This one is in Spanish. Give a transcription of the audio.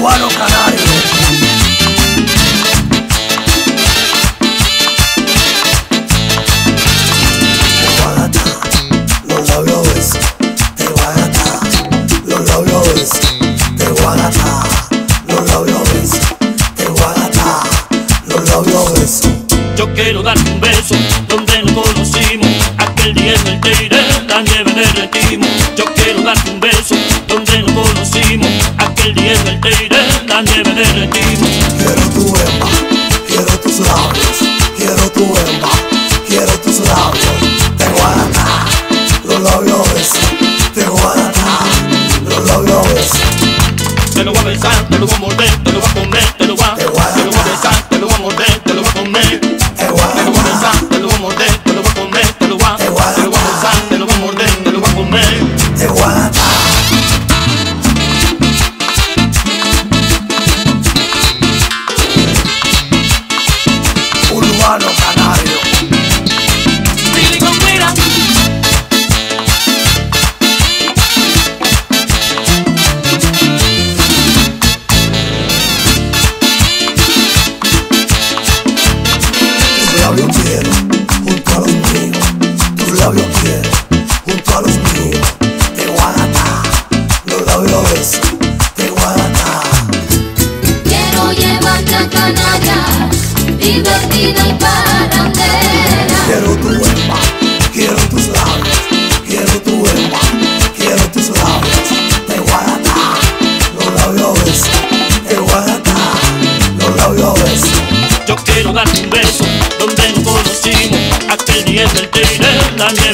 Urbano Canario. Los labios de Guadalajara, los labios de Guadalajara, los labios de Guadalajara, los labios. Yo quiero darte un beso donde nos conocimos, aquel día en el Teide la nieve derretimos. Yo quiero darte un beso donde nos conocimos, aquel día en el Teide la nieve derretimos. Quiero tu hemba, quiero tus labios, quiero tu hemba, quiero tus labios de Guadalajara, los labios de Guadalajara, los labios. Te lo voy a besar, te lo voy a morder, te lo voy a comer, te lo voy a besar, te lo voy a morder, te lo voy a comer. Te lo voy a besar, te lo voy a morder, te lo voy a comer, te lo voy a besar, te lo voy a morder, te lo voy a comer. De Guadalajara. Urbano Canario. Billy Conquera. Tus labios quiero junto a los míos, tus labios quiero junto a los míos, de Guadalajara, los labios de Guadalajara. Quiero llevarte a Canarias, divertida y parrandera. Quiero tu hemba, quiero tus labios, quiero tu hemba, quiero tus labios, de Guadalajara, los labios de Guadalajara, los labios. Yo quiero darte un beso donde nos conocimos, aquel día en el Teide la nieve